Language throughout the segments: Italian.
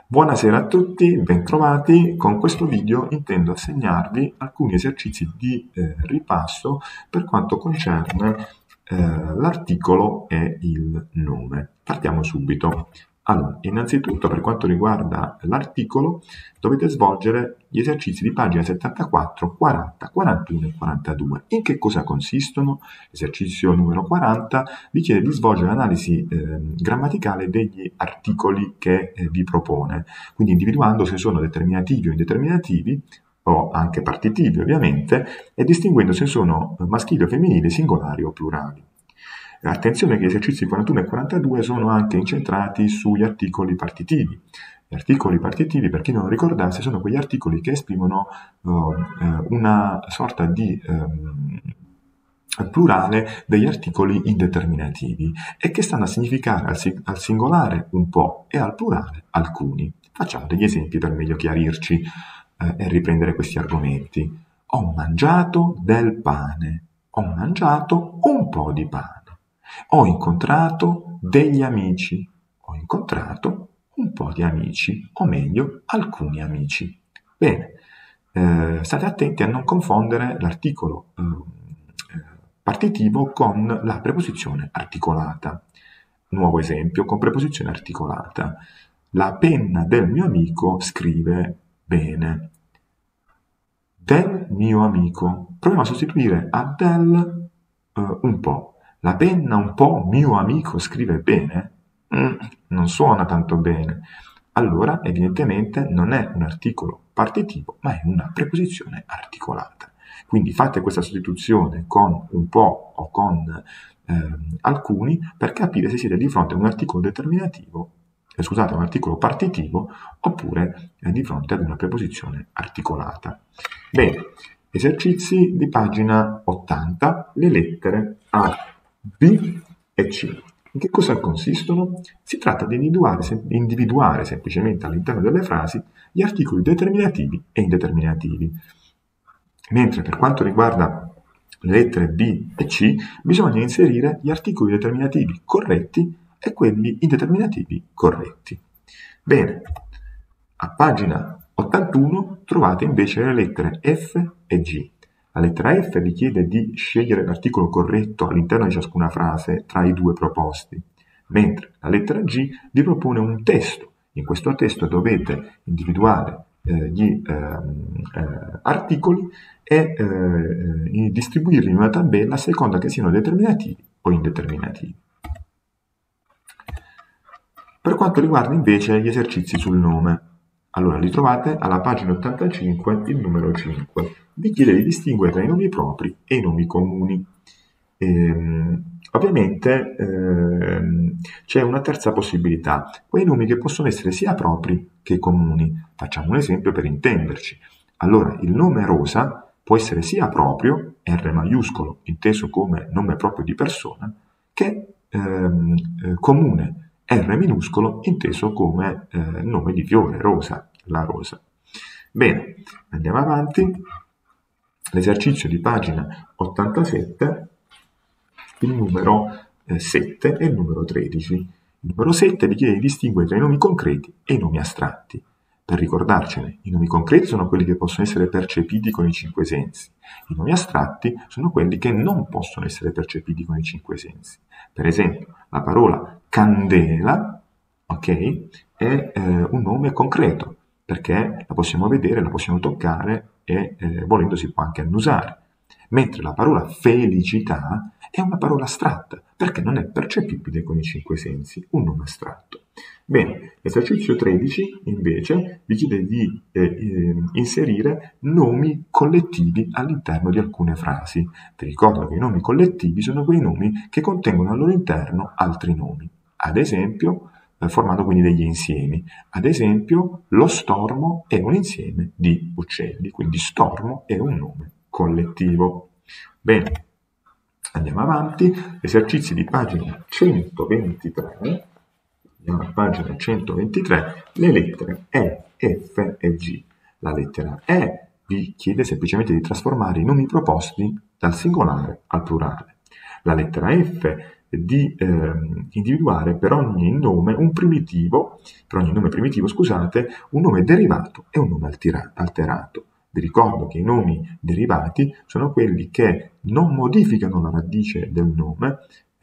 Buonasera a tutti, bentrovati. Con questo video intendo assegnarvi alcuni esercizi di ripasso per quanto concerne l'articolo e il nome. Partiamo subito. Allora, innanzitutto per quanto riguarda l'articolo dovete svolgere gli esercizi di pagina 74, 40, 41 e 42. In che cosa consistono? L'esercizio numero 40 vi chiede di svolgere l'analisi grammaticale degli articoli che vi propone, quindi individuando se sono determinativi o indeterminativi, o anche partitivi ovviamente, e distinguendo se sono maschili o femminili, singolari o plurali. Attenzione che gli esercizi 41 e 42 sono anche incentrati sugli articoli partitivi. Gli articoli partitivi, per chi non lo ricordasse, sono quegli articoli che esprimono una sorta di plurale degli articoli indeterminativi e che stanno a significare al singolare un po' e al plurale alcuni. Facciamo degli esempi per meglio chiarirci e riprendere questi argomenti. Ho mangiato del pane, ho mangiato un po' di pane. Ho incontrato degli amici, ho incontrato un po' di amici, o meglio, alcuni amici. Bene, state attenti a non confondere l'articolo partitivo con la preposizione articolata. Nuovo esempio con preposizione articolata. La penna del mio amico scrive bene. Del mio amico. Proviamo a sostituire a del un po'. La penna un po' mio amico scrive bene? Non suona tanto bene. Allora, evidentemente, non è un articolo partitivo, ma è una preposizione articolata. Quindi fate questa sostituzione con un po' o con alcuni per capire se siete di fronte a un articolo determinativo, scusate, un articolo partitivo oppure di fronte ad una preposizione articolata. Bene, esercizi di pagina 80, le lettere A, B e C. In che cosa consistono? Si tratta di individuare semplicemente all'interno delle frasi gli articoli determinativi e indeterminativi. Mentre per quanto riguarda le lettere B e C, bisogna inserire gli articoli determinativi corretti e quelli indeterminativi corretti. Bene, a pagina 81 trovate invece le lettere F e G. La lettera F vi chiede di scegliere l'articolo corretto all'interno di ciascuna frase tra i due proposti, mentre la lettera G vi propone un testo. In questo testo dovete individuare gli articoli e distribuirli in una tabella a seconda che siano determinativi o indeterminativi. Per quanto riguarda invece gli esercizi sul nome, allora li trovate alla pagina 85, il numero 5. Vi chiede di distinguere tra i nomi propri e i nomi comuni. Ovviamente c'è una terza possibilità, quei nomi che possono essere sia propri che comuni. Facciamo un esempio per intenderci. Allora, il nome Rosa può essere sia proprio, R maiuscolo, inteso come nome proprio di persona, che comune, R minuscolo, inteso come nome di fiore, rosa, la rosa. Bene, andiamo avanti. L'esercizio di pagina 87, il numero 7 e il numero 13. Il numero 7 vi chiede di distinguere tra i nomi concreti e i nomi astratti. Per ricordarcene, i nomi concreti sono quelli che possono essere percepiti con i cinque sensi. I nomi astratti sono quelli che non possono essere percepiti con i cinque sensi. Per esempio, la parola candela, ok, è un nome concreto, perché la possiamo vedere, la possiamo toccare e volendo si può anche annusare. Mentre la parola felicità è una parola astratta, perché non è percepibile con i cinque sensi, un nome astratto. Bene, l'esercizio 13 invece vi chiede di inserire nomi collettivi all'interno di alcune frasi. Vi ricordo che i nomi collettivi sono quei nomi che contengono al loro interno altri nomi. Ad esempio, formando quindi degli insiemi. Ad esempio, lo stormo è un insieme di uccelli, quindi stormo è un nome collettivo. Bene, andiamo avanti. Esercizi di pagina 123. Andiamo a pagina 123, le lettere E, F e G. La lettera E vi chiede semplicemente di trasformare i nomi proposti dal singolare al plurale. La lettera F di individuare per ogni nome primitivo, scusate, un nome derivato e un nome alterato. Vi ricordo che i nomi derivati sono quelli che non modificano la radice del nome,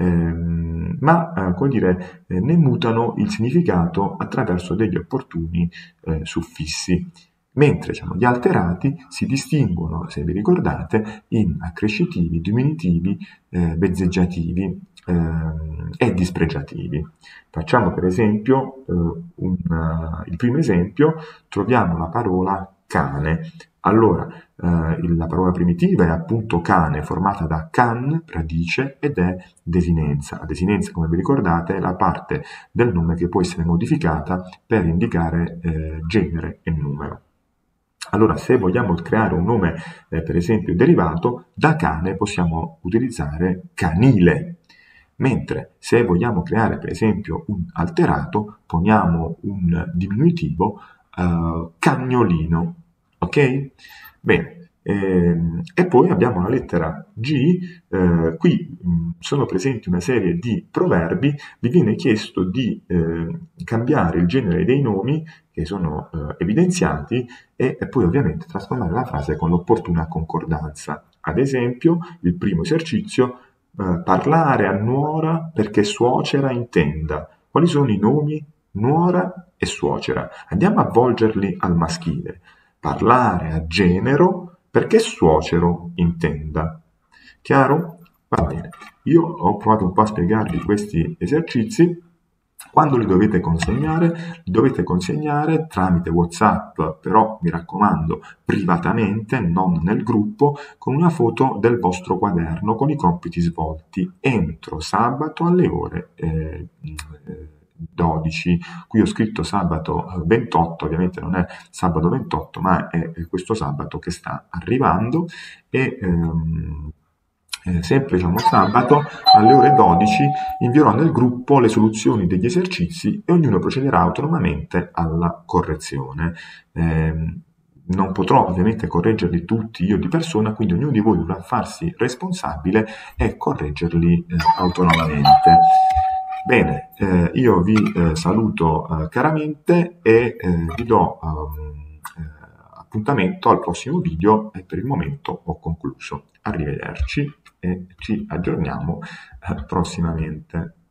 ma ne mutano il significato attraverso degli opportuni suffissi. Mentre gli alterati si distinguono, se vi ricordate, in accrescitivi, diminutivi, vezzeggiativi e dispregiativi. Facciamo per esempio il primo esempio, troviamo la parola cane. Allora, la parola primitiva è appunto cane, formata da can, radice, ed è desinenza. La desinenza, come vi ricordate, è la parte del nome che può essere modificata per indicare genere e numero. Allora, se vogliamo creare un nome, per esempio, derivato, da cane possiamo utilizzare canile. Mentre se vogliamo creare, per esempio, un alterato, poniamo un diminutivo cagnolino. Ok? Bene. E poi abbiamo la lettera G, qui sono presenti una serie di proverbi, vi viene chiesto di cambiare il genere dei nomi che sono evidenziati e poi ovviamente trasformare la frase con l'opportuna concordanza. Ad esempio, il primo esercizio, parlare a nuora perché suocera intenda. Quali sono i nomi? Nuora e suocera. Andiamo a volgerli al maschile. Parlare a genero perché suocero intenda. Chiaro? Va bene. Io ho provato un po' a spiegarvi questi esercizi. Quando li dovete consegnare tramite WhatsApp, però mi raccomando privatamente, non nel gruppo, con una foto del vostro quaderno con i compiti svolti entro sabato alle ore 12. Qui ho scritto sabato 28, ovviamente non è sabato 28, ma è questo sabato che sta arrivando e sempre sabato alle ore 12 invierò nel gruppo le soluzioni degli esercizi e ognuno procederà autonomamente alla correzione. Non potrò ovviamente correggerli tutti io di persona, quindi ognuno di voi dovrà farsi responsabile e correggerli autonomamente. Bene, io vi saluto caramente e vi do appuntamento al prossimo video e per il momento ho concluso. Arrivederci e ci aggiorniamo prossimamente.